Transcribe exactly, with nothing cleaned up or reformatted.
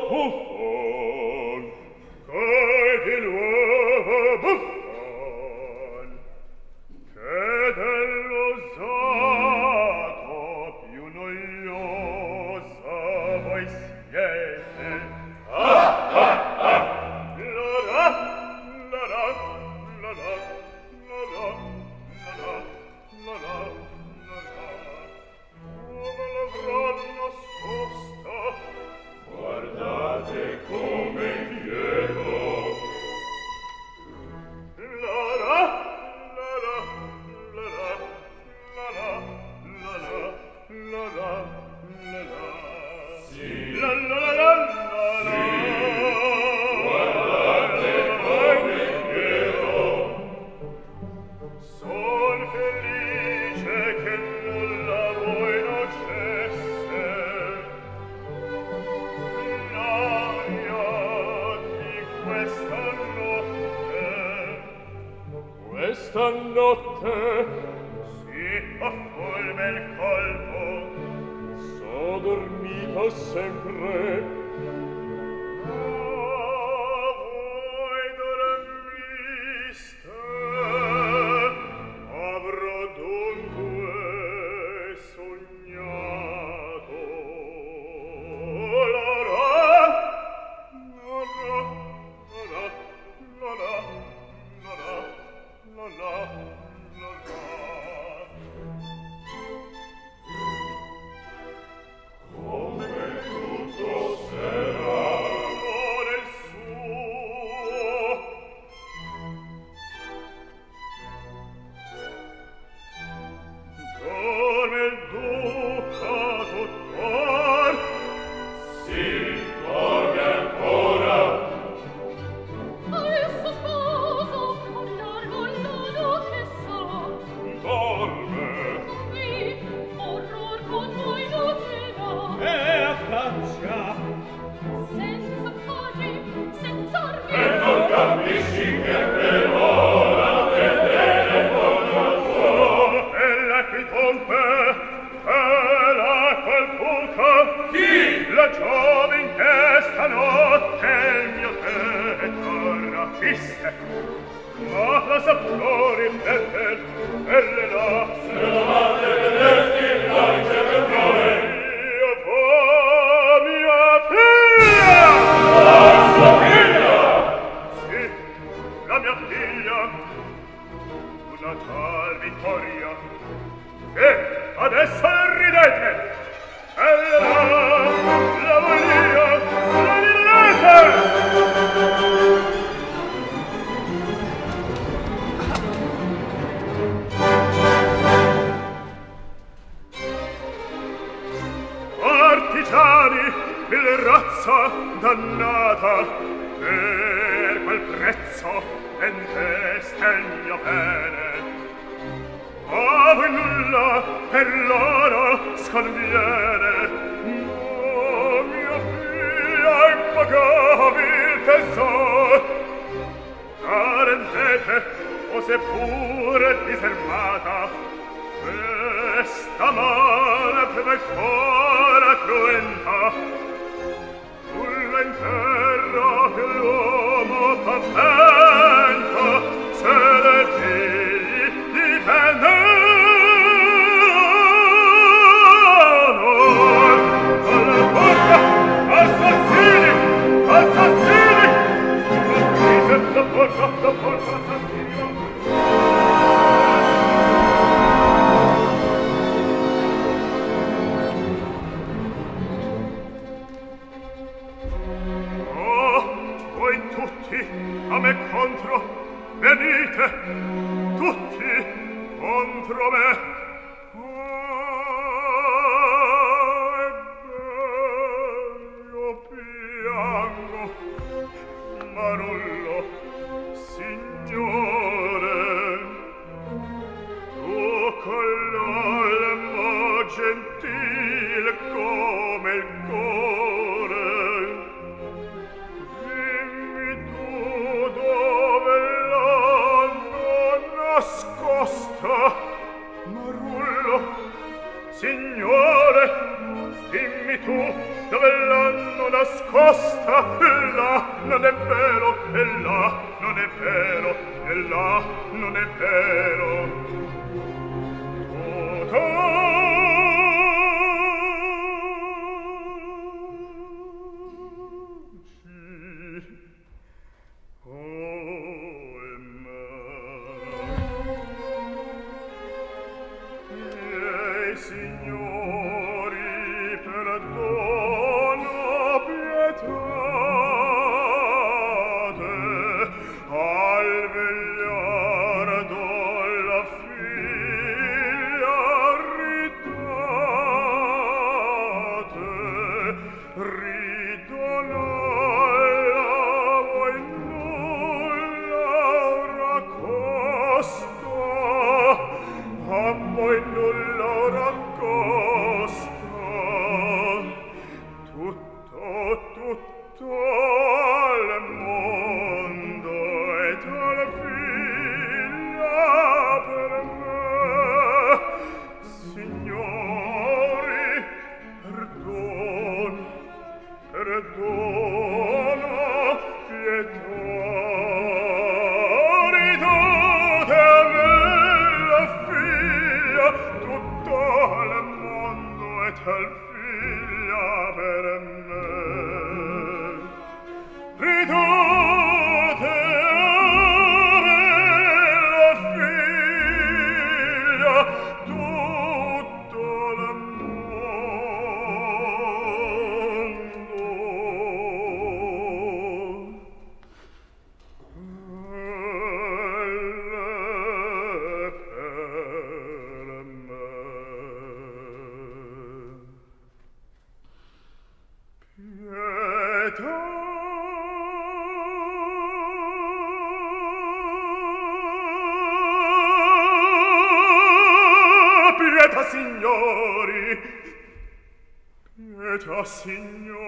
buffon, che di nuovo buffon, che dell'usato più noiosa voi siete. Ah, ah, ah! La la, la la, la la, la la, la la, la la, la la. Come l'avranno nascosta? Guardate come inquieto. La la, la la, la la, la la, la la, la la, la la. Sì. La la la la la la. Guardate come inquieto. Son felice che nulla voi non cesse. L'aria di questa notte, questa notte, si affolme il colpo, so dormito sempre. Ah, voi dormiste, avrò dunque sognato. La la, la la, la la, la la, la la, la la, la la. Come tutto sarà nel suo. Dorme il duca tuttor? Sì, dorme ancora. Al suo sposo, a largo lodo che sa. Dorme. Qui, orror con noi non tena. E a caccia. Senza pace, senza armi. E non capisci che per ora vedere voglio tuo. E la qui tombe, e la quel duca. Chi? La giovin che stanotte il mio tetto rapiste. Ma la sapori belle, belle là. Se la madre vedesti, la riceve noi. Io vo' mia figlia! La sua figlia! Sì, la mia figlia. Una tal vittoria. E adesso ridete! Bella là, la voglio, la ridete! Artigiani, il razza dannata, per quel prezzo vendeste il mio bene. A voi nulla per l'oro sconviene. Oh, mia figlia, impagabil tesor, rendete, o seppure disermata, questa male per me fora cruenta. Nulla in terra che l'uomo paventa, se dei figli dipende. Alla porta, assassini, assassini! Aprite la porta, la porta, assassini! A me contro, venite, tutti contro me. Ah, io piango, Marullo, signore, tu con l'alma gentil come il cuore. Nascosta, Marullo, signore, dimmi tu dove l'hanno nascosta, là non è vero, e là non è vero, e là non è vero. Tutto signori, pietà, signori.